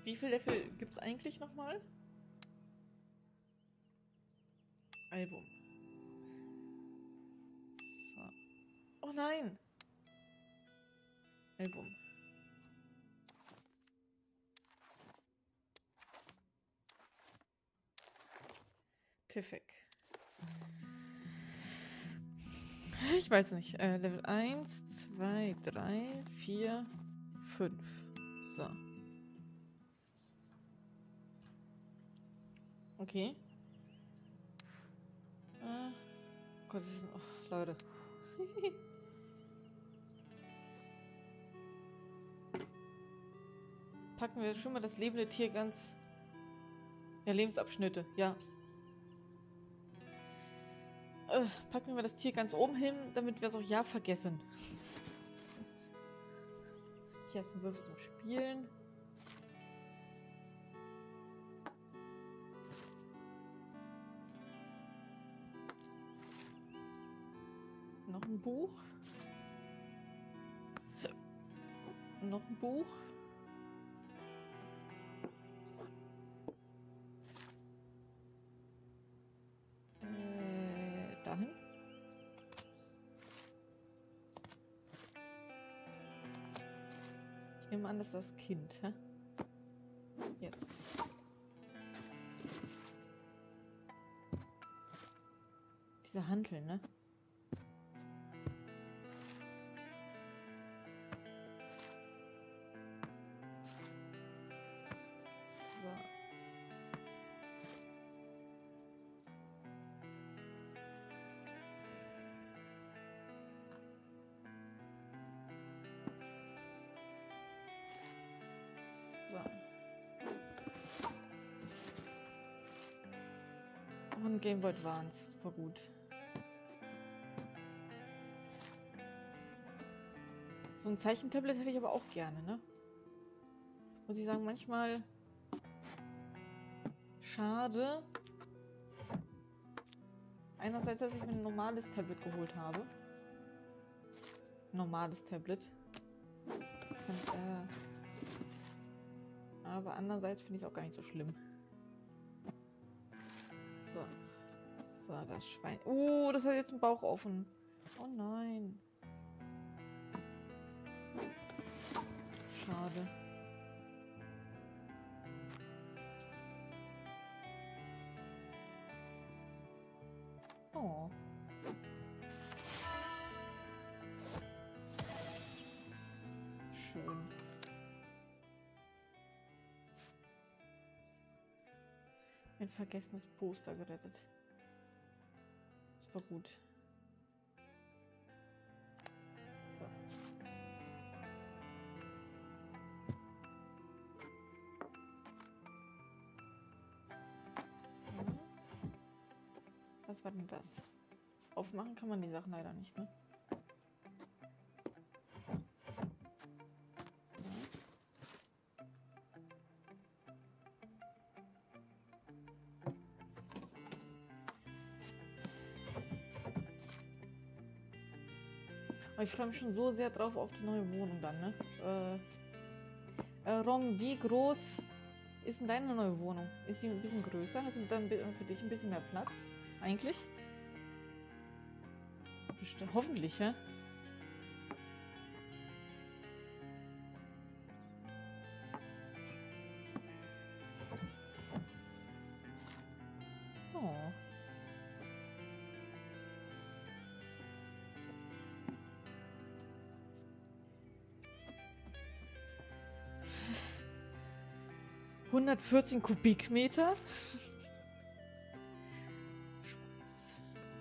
Wie viel Level gibt es eigentlich nochmal? Album. So. Oh nein! Album. Tifek. Ich weiß nicht. Level 1, 2, 3, 4, 5. So. Okay. Gott, das ist... Oh, Leute. Packen wir schon mal das lebende Tier ganz... Ja, Lebensabschnitte, ja. Packen wir das Tier ganz oben hin, damit wir es auch ja vergessen. Hier ist ein Würfel zum Spielen. Noch ein Buch. Noch ein Buch. Dahin. Ich nehme an, das ist das Kind, hä? Jetzt. Diese Hanteln, ne? So. So. Und Game Boy Advance. Super gut. So ein Zeichentablet hätte ich aber auch gerne, ne? Muss ich sagen, manchmal schade. Einerseits, dass ich mir ein normales Tablet geholt habe. Normales Tablet. Und, aber andererseits finde ich es auch gar nicht so schlimm. So. So, das Schwein. Oh, das hat jetzt einen Bauch offen. Oh nein. Schade. Oh. Schön. Ein vergessenes Poster gerettet. Super gut. So. So. Was war denn das? Aufmachen kann man die Sachen leider nicht, ne? So. Aber ich freue mich schon so sehr drauf auf die neue Wohnung dann, ne? Rom, wie groß ist denn deine neue Wohnung? Ist sie ein bisschen größer? Hast du dann für dich ein bisschen mehr Platz? Eigentlich? Bestimmt, hoffentlich, hä? Oh. ...114 Kubikmeter? Spaß.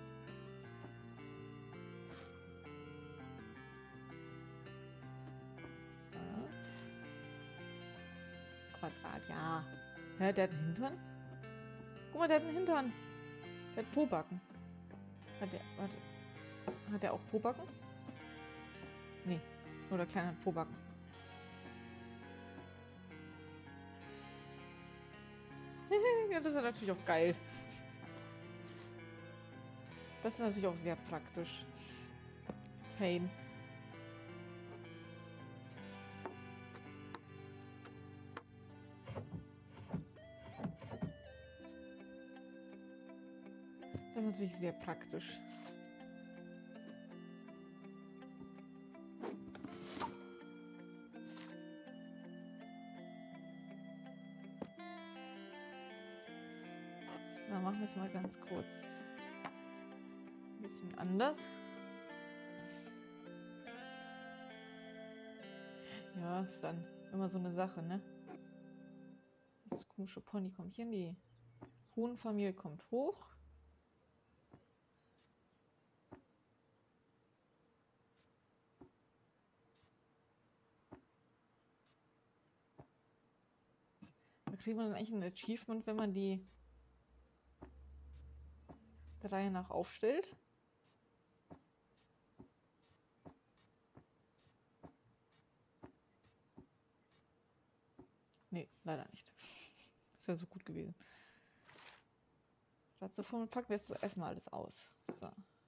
So. Quadrat, ja. Hä, der hat einen Hintern? Guck mal, der hat einen Hintern. Der hat Pobacken. Warte. Hat der auch Pobacken? Nee. Nur der Kleine hat Pobacken. Ja, das ist natürlich auch geil. Das ist natürlich auch sehr praktisch. Pain. ist natürlich sehr praktisch. So, machen wir es mal ganz kurz ein bisschen anders. Ja, ist dann immer so eine Sache, ne? Das komische Pony kommt hier in die Huhnfamilie, kommt hoch. Da kriegt man dann eigentlich ein Achievement, wenn man die der Reihe nach aufstellt. Nee, leider nicht. Das wäre so gut gewesen. Statt so voll packt, lässt du erstmal alles aus. So.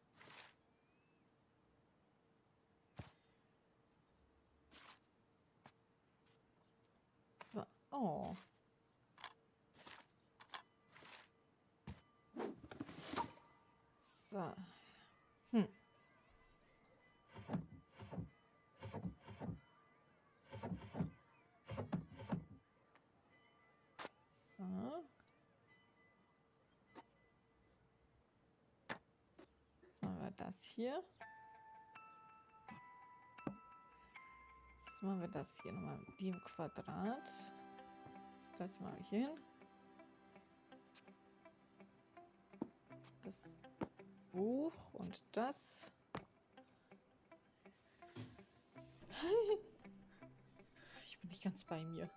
So. Oh. So. Hm. So. Jetzt machen wir das hier. Jetzt machen wir das hier nochmal mit dem Quadrat. Das mache ich hier hin. Das Buch und das. Ich bin nicht ganz bei mir.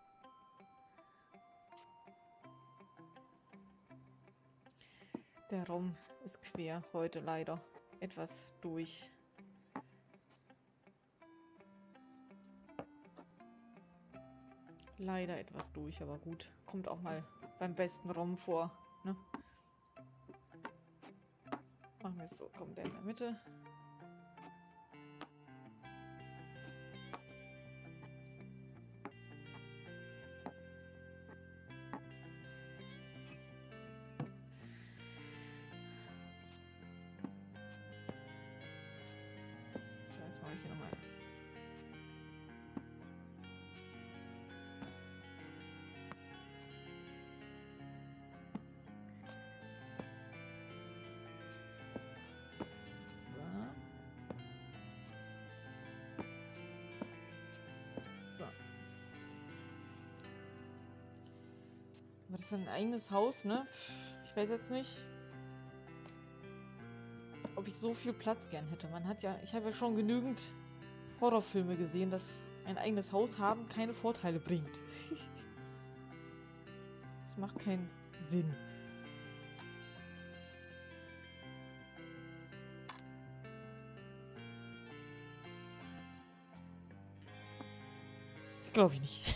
Der Raum ist quer heute leider. Etwas durch. Leider etwas durch, aber gut. Kommt auch mal beim besten Raum vor. Ne? Machen wir es so. Kommt der in der Mitte. So, jetzt mache ich hier nochmal. So. Aber das ist ein eigenes Haus, ne? Ich weiß jetzt nicht, ob ich so viel Platz gern hätte. Man hat ja, ich habe ja schon genügend Horrorfilme gesehen, dass ein eigenes Haus haben keine Vorteile bringt. Das macht keinen Sinn. Glaube ich nicht.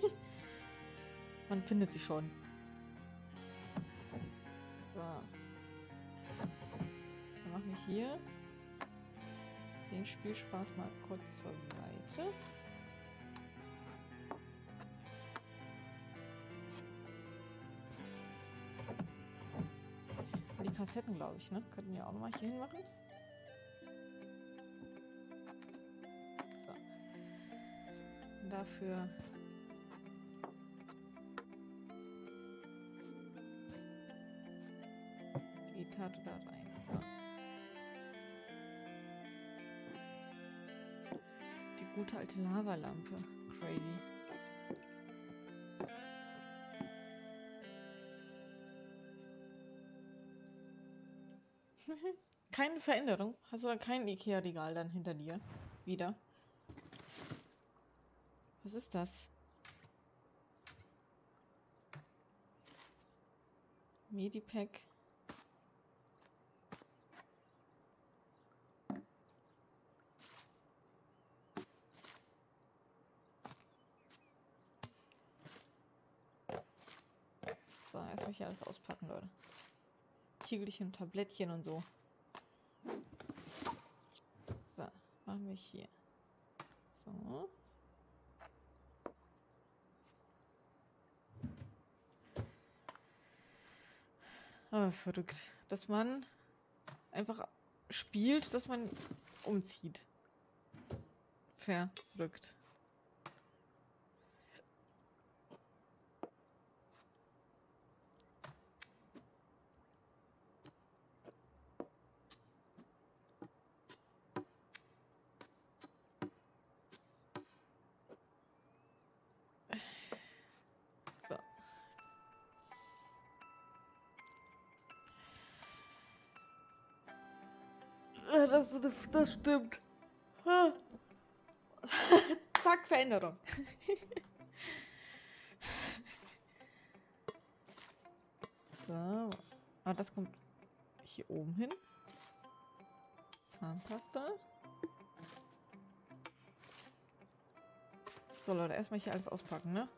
Man findet sie schon. So. Dann mache ich hier den Spielspaß mal kurz zur Seite. Die Kassetten, glaube ich, ne? Könnten wir auch nochmal hier hin machen. So. Und dafür die Gitarre da rein. So. Die gute alte Lavalampe. Crazy. Keine Veränderung. Hast du da kein Ikea-Regal dann hinter dir? Wieder. Was ist das? Medipack. So, erst mal hier alles auspacken, Leute. Tiegelchen, Tablettchen und so. So, machen wir hier. So. Aber verrückt, dass man einfach spielt, dass man umzieht. Verrückt. So. Das stimmt. Zack, Veränderung. So. Ah, das kommt hier oben hin. Zahnpasta. So, Leute, erstmal hier alles auspacken, ne?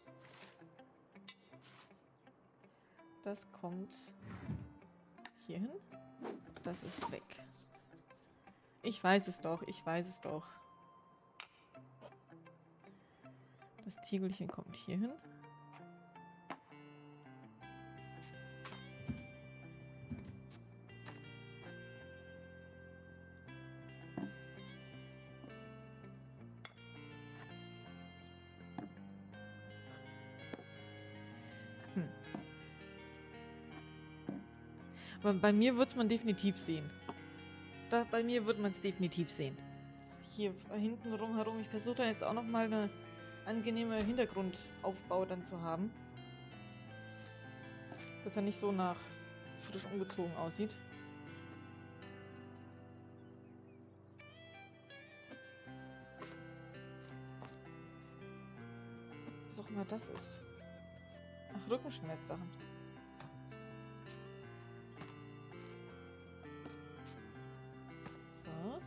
Das kommt hier hin. Das ist weg. Ich weiß es doch, ich weiß es doch. Das Tiegelchen kommt hier hin. Aber bei mir wird man definitiv sehen. Bei mir wird man es definitiv sehen. Hier hinten herum. Ich versuche dann jetzt auch nochmal eine angenehme Hintergrundaufbau dann zu haben. Dass er nicht so nach frisch umgezogen aussieht. Was auch immer das ist. Ach, Rückenschmerzsachen. So.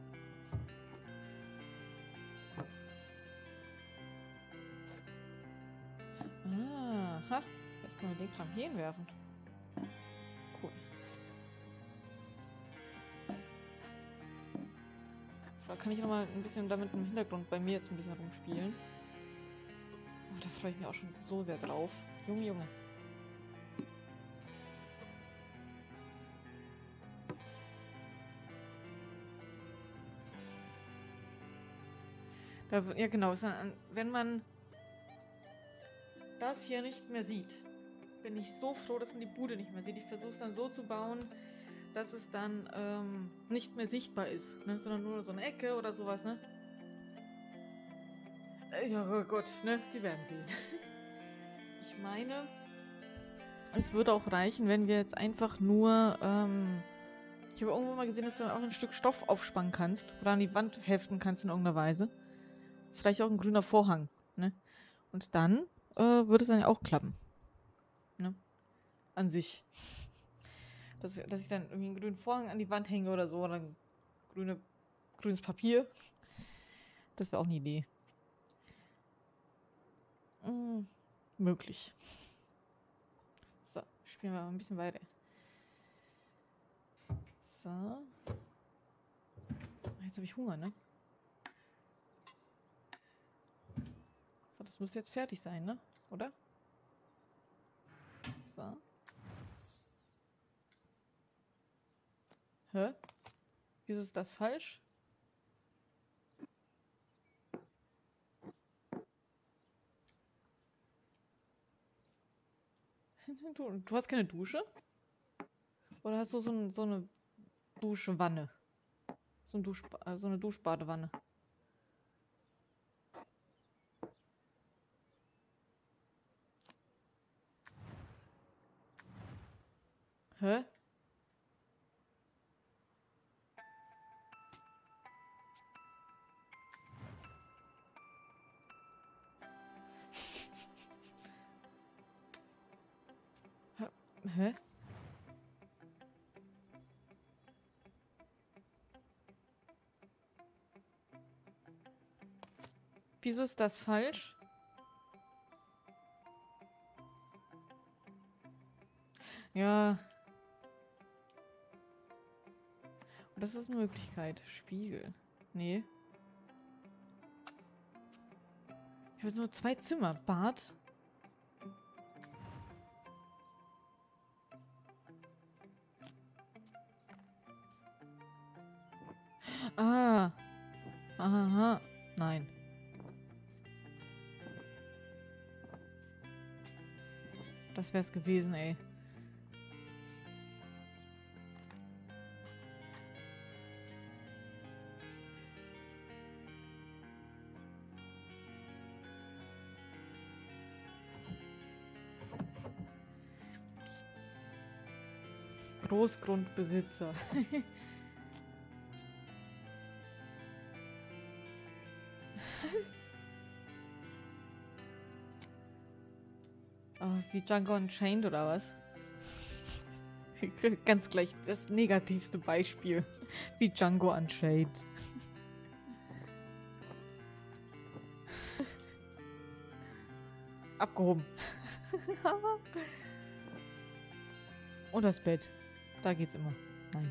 Aha. Jetzt können wir den Kram hier hinwerfen. Cool. Da kann ich noch mal ein bisschen damit im Hintergrund bei mir jetzt ein bisschen rumspielen. Oh, da freue ich mich auch schon so sehr drauf. Junge, Junge. Da, ja genau, wenn man das hier nicht mehr sieht, bin ich so froh, dass man die Bude nicht mehr sieht. Ich versuche es dann so zu bauen, dass es dann nicht mehr sichtbar ist, ne? Sondern nur so eine Ecke oder sowas, ne? Ja, oh Gott, ne? Wir werden sehen. Ich meine, es würde auch reichen, wenn wir jetzt einfach nur, ich habe irgendwo mal gesehen, dass du dann auch ein Stück Stoff aufspannen kannst oder an die Wand heften kannst in irgendeiner Weise. Es reicht auch ein grüner Vorhang, ne? Und dann würde es dann ja auch klappen. Ne? An sich. Dass ich dann irgendwie einen grünen Vorhang an die Wand hänge oder so, oder ein grünes Papier. Das wäre auch eine Idee. Möglich. So, spielen wir mal ein bisschen weiter. So. Jetzt habe ich Hunger, ne? So, das muss jetzt fertig sein, ne? Oder? So. Hä? Wieso ist das falsch? Du hast keine Dusche? Oder hast du so eine Duschwanne? So eine Duschbadewanne? Hä? Hä? Wieso ist das falsch? Ja. Das ist eine Möglichkeit. Spiegel. Nee. Ich habe nur 2 Zimmer. Bad. Ah. Aha. Nein. Das wär's gewesen, ey. Großgrundbesitzer. Oh, wie Django Unchained oder was? Ganz gleich das negativste Beispiel. Wie Django Unchained. Abgehoben. Und das Bett. Da geht's immer. Nein.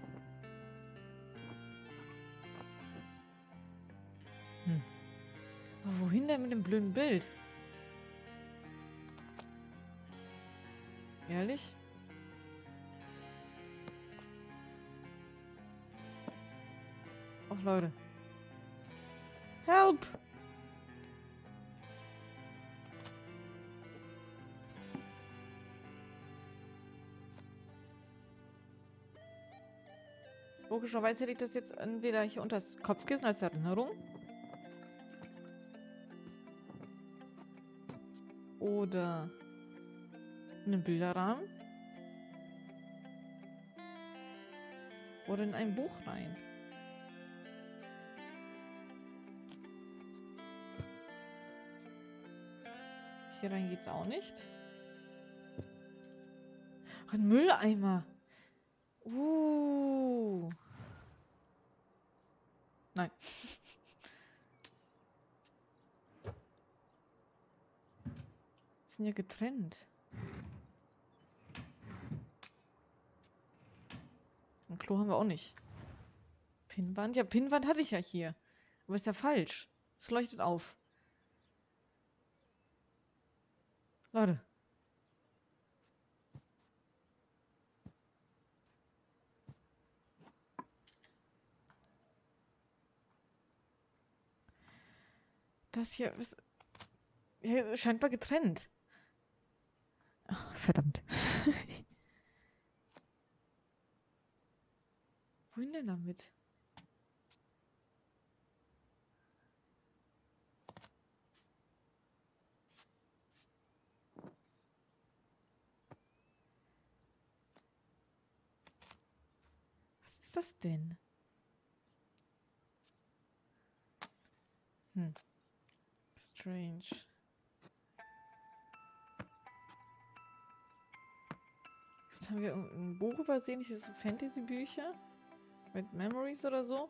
Aber wohin denn mit dem blöden Bild? Ehrlich? Och, Leute. Help! Logischerweise hätte ich das jetzt entweder hier unter das Kopfkissen als Erinnerung. Oder in einen Bilderrahmen. Oder in ein Buch rein. Hier rein geht's auch nicht. Ach, ein Mülleimer. Nein. Sind ja getrennt. Ein Klo haben wir auch nicht. Pinnwand? Ja, Pinnwand hatte ich ja hier. Aber ist ja falsch. Es leuchtet auf. Leute. Das hier ist hier scheinbar getrennt. Ach, verdammt. Wohin denn damit? Was ist das denn? Strange. Haben wir ein Buch übersehen? Ist das so Fantasy-Bücher? Mit Memories oder so?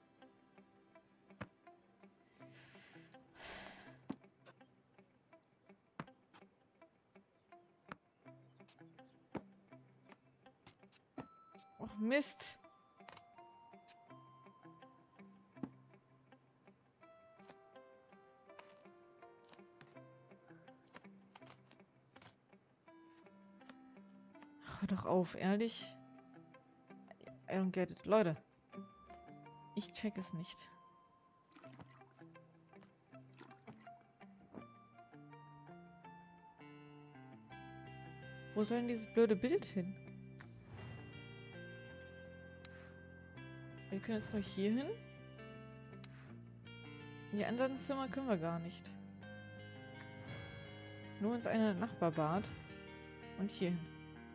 Oh, Mist! Hör doch auf, ehrlich? I don't get it. Leute. Ich check es nicht. Wo soll denn dieses blöde Bild hin? Wir können jetzt nur hier hin. In die anderen Zimmer können wir gar nicht. Nur ins eine Nachbarbad. Und hier hin.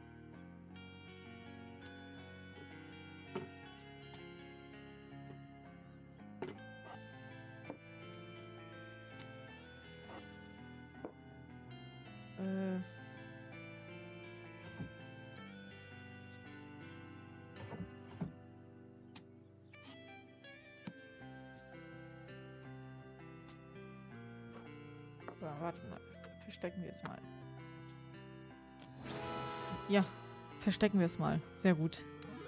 So, warte mal. Verstecken wir es mal. Ja, verstecken wir es mal. Sehr gut.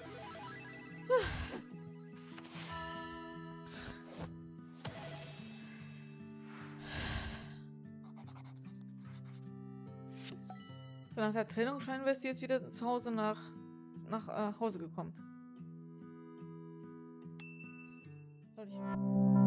So, nach der Trennung scheinen wir jetzt wieder zu Hause nach Hause gekommen. Fertig.